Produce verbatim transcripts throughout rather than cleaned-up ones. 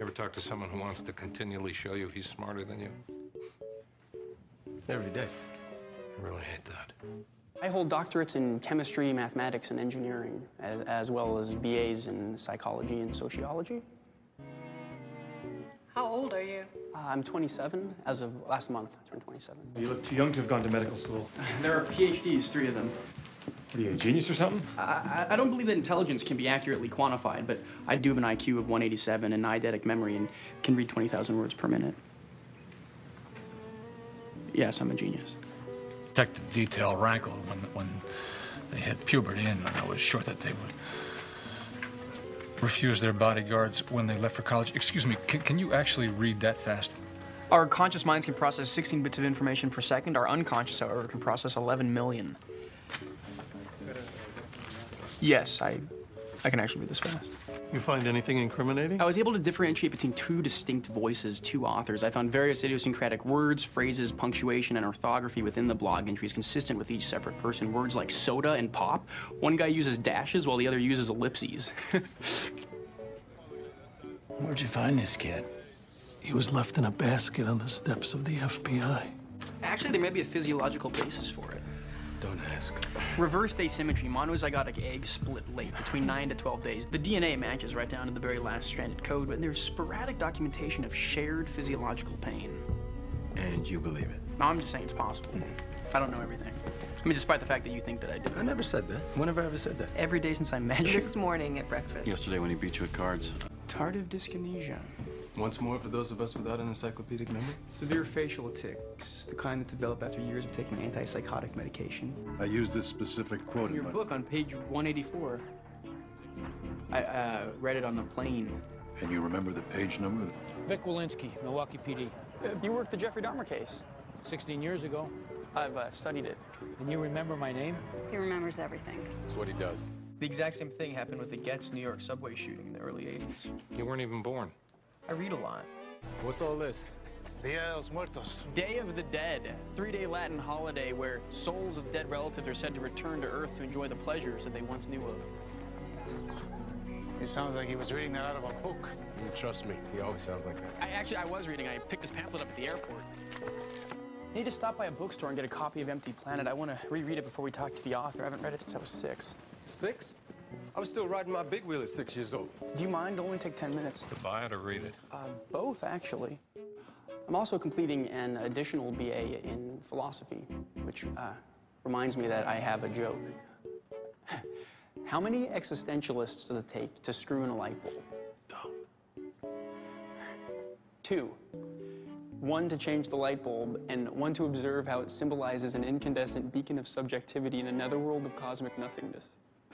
Ever talk to someone who wants to continually show you he's smarter than you? Every day. I really hate that. I hold doctorates in chemistry, mathematics, and engineering, as, as well as B As in psychology and sociology. How old are you? Uh, I'm twenty-seven. As of last month, I turned twenty-seven. You look too young to have gone to medical school. There are P H Ds, three of them. What are you, a genius or something? I, I don't believe that intelligence can be accurately quantified, but I do have an I Q of one eighty-seven and eidetic memory and can read twenty thousand words per minute. Yes, I'm a genius. Detective detail rankled when when they hit puberty, and I was sure that they would refuse their bodyguards when they left for college. Excuse me, can, can you actually read that fast? Our conscious minds can process sixteen bits of information per second. Our unconscious, however, can process eleven million. Yes, I, I can actually read this fast. You find anything incriminating? I was able to differentiate between two distinct voices, two authors. I found various idiosyncratic words, phrases, punctuation, and orthography within the blog entries consistent with each separate person. Words like soda and pop. One guy uses dashes while the other uses ellipses. Where'd you find this kid? He was left in a basket on the steps of the F B I. Actually, there may be a physiological basis for it. Don't ask. Reversed asymmetry. Monozygotic eggs split late, between nine to twelve days. The D N A matches right down to the very last stranded code, but there's sporadic documentation of shared physiological pain. And you believe it? No, I'm just saying it's possible. I don't know everything. I mean, despite the fact that you think that I do. I never said that. When have I ever said that? Every day since I met you. This morning at breakfast. Yesterday when he beat you at cards. Tardive dyskinesia. Once more for those of us without an encyclopedic memory. Severe facial tics, the kind that develop after years of taking antipsychotic medication. I use this specific quote In your book on page one eighty-four. I uh, read it on the plane. And you remember the page number? Vic Walensky, Milwaukee P D. Uh, you worked the Jeffrey Dahmer case. sixteen years ago. I've uh, studied it. And you remember my name? He remembers everything. That's what he does. The exact same thing happened with the Getz New York subway shooting in the early eighties. You weren't even born. I read a lot. What's all this? Dia de los Muertos. Day of the Dead, three-day Latin holiday where souls of dead relatives are said to return to Earth to enjoy the pleasures that they once knew of. It sounds like he was reading that out of a book. You trust me, he always sounds like that. I actually, I was reading. I picked this pamphlet up at the airport. I need to stop by a bookstore and get a copy of Empty Planet. I want to reread it before we talk to the author. I haven't read it since I was six. Six? I was still riding my big wheel at six years old. Do you mind? It'll only take ten minutes. To buy it or read it? Uh, both, actually. I'm also completing an additional B A in philosophy, which uh, reminds me that I have a joke. How many existentialists does it take to screw in a light bulb? Two. One to change the light bulb, and one to observe how it symbolizes an incandescent beacon of subjectivity in another world of cosmic nothingness.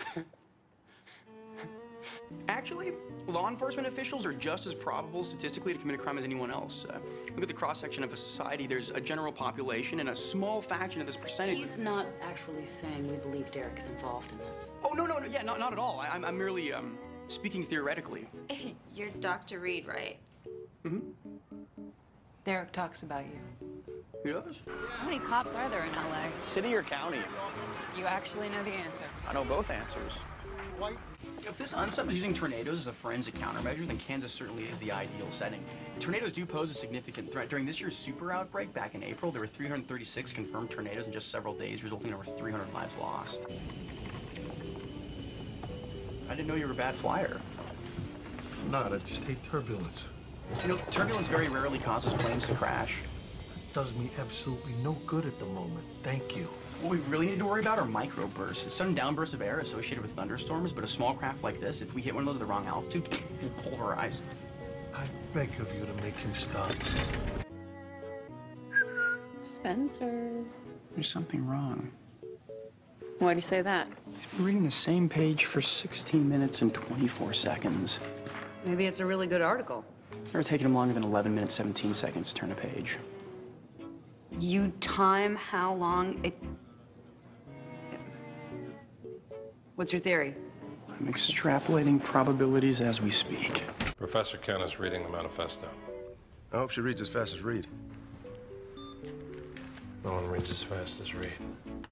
Actually, law enforcement officials are just as probable statistically to commit a crime as anyone else. Uh, look at the cross-section of a society. There's a general population and a small fraction of this percentage. He's not actually saying we believe Derek is involved in this. Oh, no, no, no, yeah, not, not at all. I, I'm, I'm merely um, speaking theoretically. Hey, you're Doctor Reid, right? Mm-hmm. Derek talks about you. He does? How many cops are there in L A? City or county? You actually know the answer. I know both answers. If this unsub is using tornadoes as a forensic countermeasure, then Kansas certainly is the ideal setting. Tornadoes do pose a significant threat. During this year's super outbreak back in April, there were three hundred thirty-six confirmed tornadoes in just several days, resulting in over three hundred lives lost. I didn't know you were a bad flyer. I'm not. I just hate turbulence. You know, turbulence very rarely causes planes to crash. It does me absolutely no good at the moment. Thank you. What we really need to worry about are microbursts. It's sudden downbursts of air associated with thunderstorms, but a small craft like this, if we hit one of those at the wrong altitude, it'll pulverize. I beg of you to make him stop. Spencer. There's something wrong. Why do you say that? He's been reading the same page for sixteen minutes and twenty-four seconds. Maybe it's a really good article. It's never taken him longer than eleven minutes, seventeen seconds to turn a page. You time how long it... What's your theory? I'm extrapolating probabilities as we speak. Professor Ken is reading the manifesto. I hope she reads as fast as Reid. No one reads as fast as Reid.